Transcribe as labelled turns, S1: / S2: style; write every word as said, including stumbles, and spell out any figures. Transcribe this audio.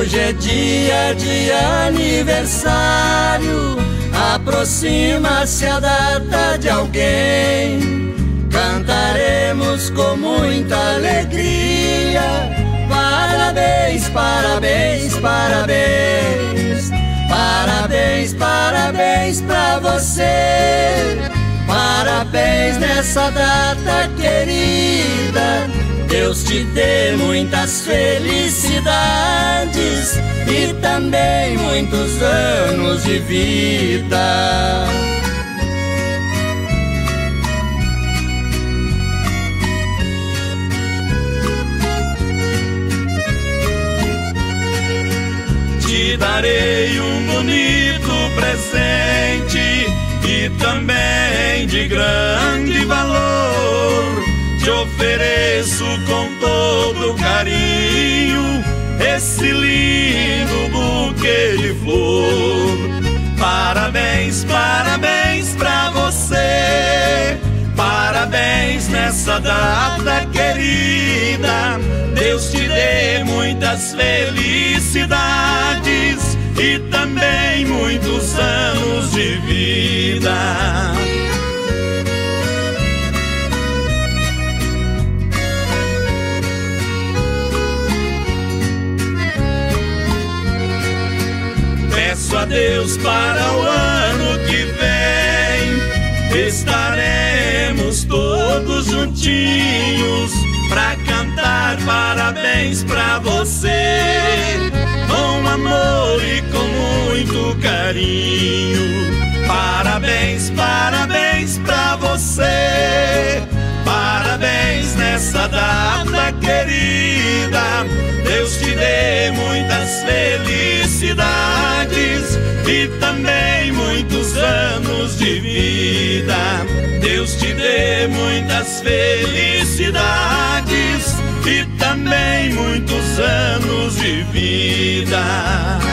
S1: Hoje é dia de aniversário, aproxima-se a data de alguém. Cantaremos com muita alegria: parabéns, parabéns, parabéns. Parabéns, parabéns pra você. Parabéns nessa data querida. Deus te dê muitas felicidades e também muitos anos de vida. Te darei um bonito presente e também de grande valor. Te ofereço com todo carinho esse lindo buquê de flor. Parabéns, parabéns pra você. Parabéns nessa data querida. Deus te dê muitas felicidades e também muitos anos de vida. Peço a Deus para o ano que vem, estaremos todos juntinhos pra cantar parabéns pra você, com amor e com muito carinho. Parabéns, parabéns pra você. Parabéns nessa data querida. Deus te dê muitas felicidades e também muitos anos de vida. Deus te dê muitas felicidades e também muitos anos de vida.